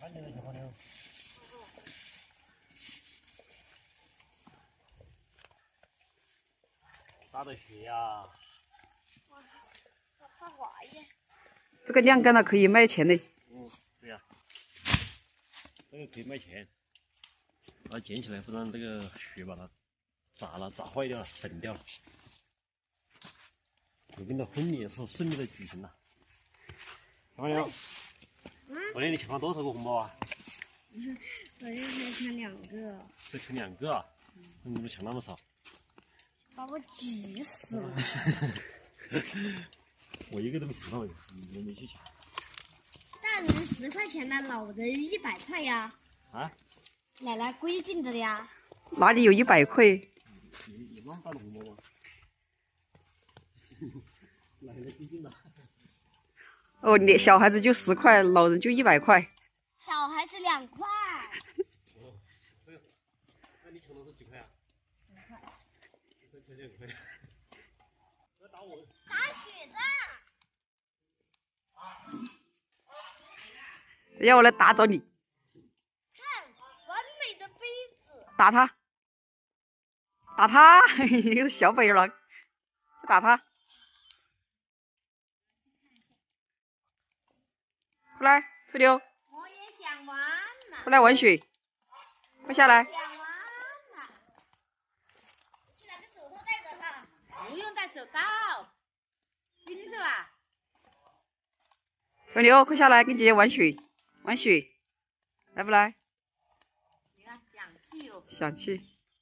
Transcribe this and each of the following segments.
看见了小黄牛。打的雪呀！ 哇，好滑呀！ 这个晾干了可以卖钱的。 嗯，对呀，这个可以卖钱。把它捡起来，不然这个雪把它砸了、砸坏掉了、粉掉了。我们的婚礼也是顺利的举行了。小黄牛，昨天你抢了多少个红包啊？ 昨天才抢2个。 才抢2个啊？你怎么抢那么少？ 把我急死了！ 我一个都没抢到，我没去抢。 大人10块钱的，老人100块呀。 啊？ 奶奶规定的呀。 哪里有100块？ 你乱发的红包吗？奶奶规定的。 哦，你小孩子就10块，老人就100块。 小孩子2块。 哦，这个，那你抢的是几块啊？2块。2块。要打我！ 打雪仗！ 要我来打着你。 看，完美的杯子。 打他！打他！你个小北狼，去打他！过来，吹牛！ 我也想玩了。 过来玩雪，快下来！ 想玩了。去拿个手套戴着哈。不用戴手套。冰是吧？ 吹牛，快下来，跟姐姐玩雪，玩雪，来不来？ 你看，想去哦。 想去。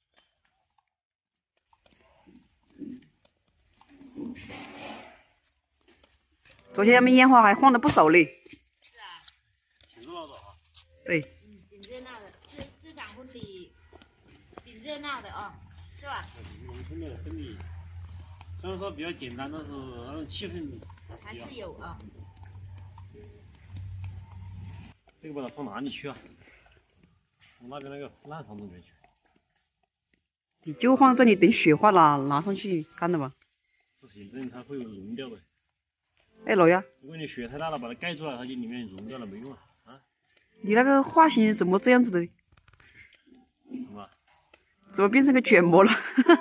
昨天他们烟花还放了不少嘞。 是啊。 挺热闹的啊。 对。 挺热闹的，这场婚礼挺热闹的哦，是吧？ 农村的婚礼，虽然说比较简单，但是那种气氛还是有啊。 这个把它放哪里去啊？放那边那个烂房子里面去。 你就放这里，等雪化了拿上去干了吧。 不行，这样它会融掉的。 哎，老鸭， 如果你雪太大了，把它盖住了，它就里面融掉了，没用啊。啊？ 你那个发型怎么这样子的？ 什么？ 怎么变成个卷毛了？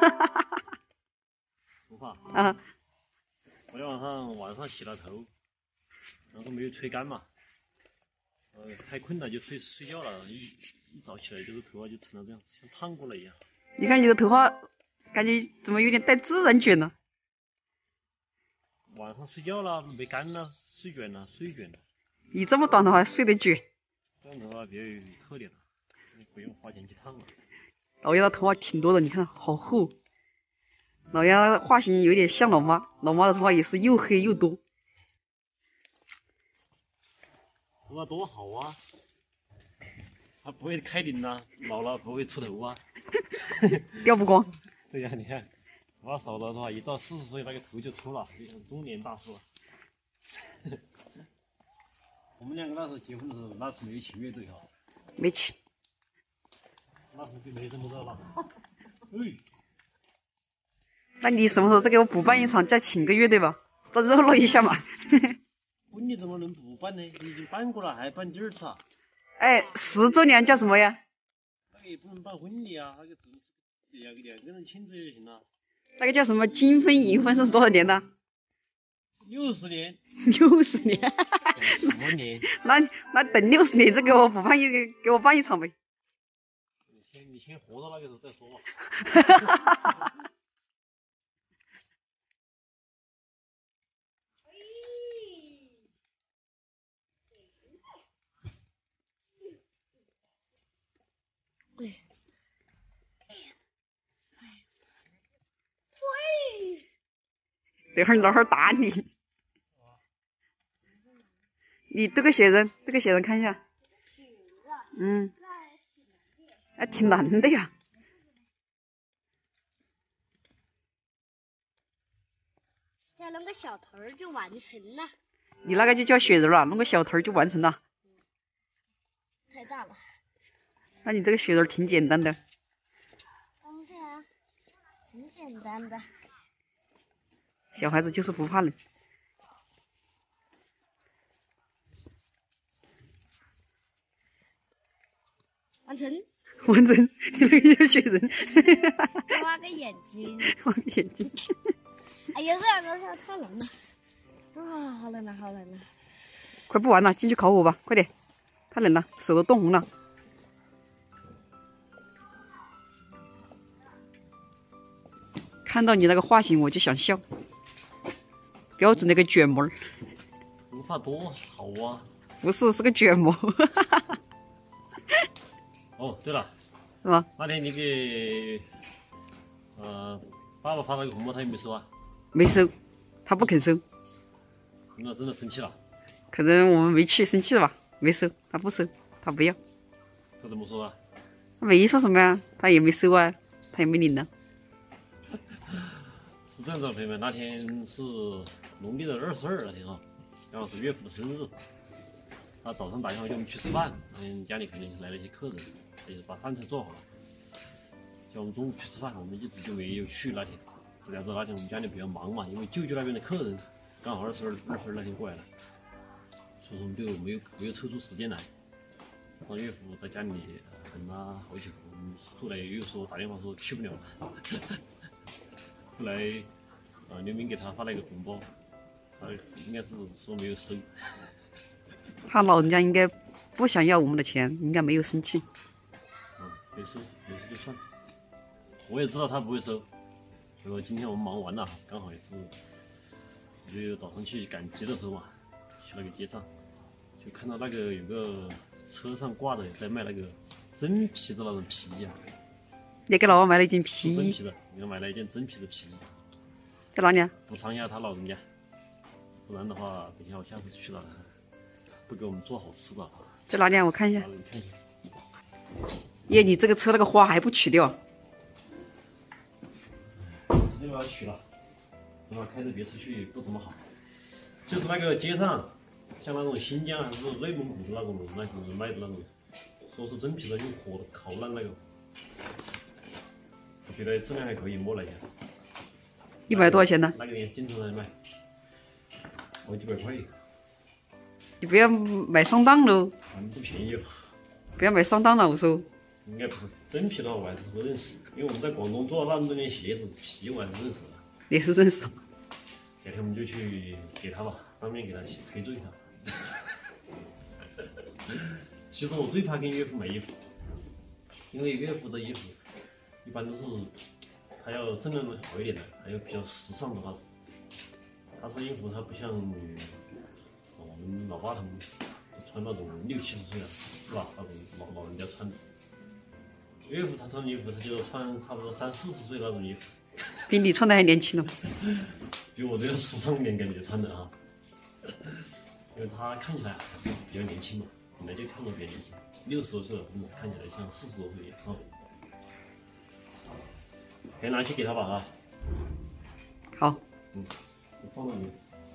头发啊！ 昨天晚上洗了头，然后没有吹干嘛，太困了就睡觉了，一早起来就是头发就成了这样，像烫过了一样。 你看你的头发，感觉怎么有点带自然卷了？ 晚上睡觉了没干了，睡卷了，睡卷了。 你这么短的话睡得卷。 这样的话比较有特点了，你不用花钱去烫了。 老鸭的头发挺多的，你看好厚。老鸭发型有点像老妈，老妈的头发也是又黑又多。 头发多好啊，它不会开顶啊，老了不会秃头啊。 掉不光。 对呀，你看，头发少了的话，一到40岁那个头就秃了，中年大叔。我们2个那时候结婚的时候，那时没有请乐队哈。 没请。 那时就没这么热闹。哎。 那你什么时候再给我补办一场，再请个乐队吧，多热闹一下嘛。 婚礼怎么能不办呢？你已经办过了，还办第2次啊？ 哎，10周年叫什么呀？ 那个也不能办婚礼啊，那个只是两个人庆祝就行了。 那个叫什么金婚银婚是多少年的 ？60年。 60年。 10年。 那等60年再给我办一场呗。 你先活到那个时候再说吧。 等会儿老汉打你。你这个雪人看一下。还挺难的呀。 再弄个小头儿就完成了。 你那个就叫雪人了，弄个小头儿就完成了。 太大了。 那你这个雪人挺简单的。 对啊，挺简单的。 小孩子就是不怕冷。 完成。 完成，你那个要雪人。 画个眼睛。 画个眼睛。 哎呀，这两个太难了。啊，好冷啊，好冷啊！ 快不玩了，进去烤火吧，快点！太冷了，手都冻红了。看到你那个发型，我就想笑。标准那个卷毛。 头发多好啊！ 不是，是个卷毛。 哦，对了， 是吧？ 那天你给爸爸发了个红包，他有没有收啊？ 没收，他不肯收。 那真的生气了。 可能我们没去，生气了吧？没收，他不收，他不要。 他怎么说啊？ 他没说什么呀，他也没收啊，他也没领呢。 是这样子的，朋友们，那天是农历的22那天啊，刚好是岳父的生日。他早上打电话叫我们去吃饭，家里肯定来了一些客人，也把饭菜做好了，叫我们中午去吃饭，我们一直就没有去那天。大家知道那天我们家里比较忙嘛，因为舅舅那边的客人刚好22那天过来了，所以说我们就没有抽出时间来。让岳父在家里等了好久，我们后来又说打电话说去不了了。后来刘明给他发了一个红包，他应该是说没有收。 他老人家应该不想要我们的钱，应该没有生气。 没收就算了。我也知道他不会收，所以说今天我们忙完了，刚好也是早上去赶集的时候嘛，去那个街上，就看到那个有个车上挂的在卖那个真皮的那种皮衣啊。 你给老王买了一件皮衣。 真皮的，你买了一件真皮的皮衣。 在哪里啊？ 补偿一下他老人家，不然的话，等一下我下次去了，不给我们做好吃的。 在哪里啊？我看一下。 你看一下。 耶，你这个车那个花还不取掉？ 直接把它取了，等会开着别出去不怎么好。就是那个街上，像那种新疆还是内蒙古的那种人卖的那种，说是真皮的，用火烤烂那个，我觉得质量还可以，摸了一下。 100多少钱呢？ 那个也经常在卖，好几百块。 你不要买上当喽！ 反正不便宜哦。 不要买上当了，我说。 应该不会，真皮的话我还是不认识，因为我们在广东做了那么多年鞋子，皮我还是认识的。 也是认识。 改天我们就去给他吧，当面给他赔罪他。其实我最怕跟岳父买衣服，因为岳父的衣服一般都是他要质量好一点的，还有比较时尚的那种。他穿衣服他不像我们老爸他们穿那种60、70岁了，是吧？那种老人家穿的。岳父他穿衣服，他就穿差不多30、40岁那种衣服， 比你穿的还年轻呢。 比我这个时尚点感觉穿的啊，因为他看起来还是比较年轻嘛，本来就看起来比较年轻，60多岁了，真的是看起来像40多岁一样啊。可以拿去给他吧啊。 好。 我放到你。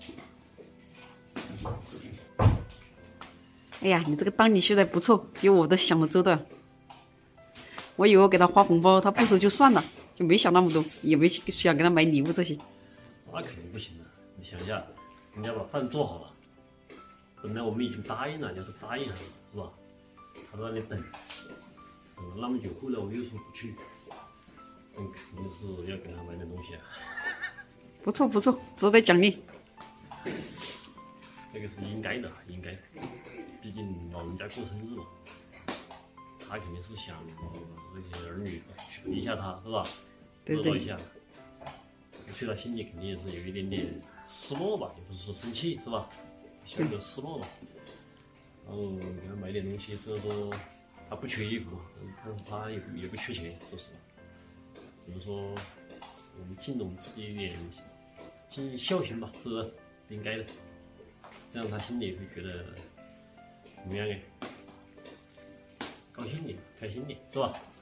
哎呀，你这个当你学的不错，比我都想的周到。我以为我给他发红包，他不收就算了，就没想那么多，也没想给他买礼物这些。 那肯定不行的，你想一下，人家把饭做好了，本来我们已经答应了，要是答应了，是吧？他在那里等了那么久，后来我又说不去，肯定是要给他买点东西啊。 不错不错，值得奖励。 这个是应该的，应该，毕竟老人家过生日嘛。他肯定是想这些儿女陪一下他，是吧？热闹一下。去他心里肯定也是有一点点失落吧，也不是说生气，是吧？小小失落吧。然后给他买点东西，虽然说他不缺衣服嘛，但是他也不缺钱，说实话。比如说我们尽我们自己一点尽孝心吧，是不是？应该的。这样他心里会觉得怎么样哎？高兴点，开心点，是吧？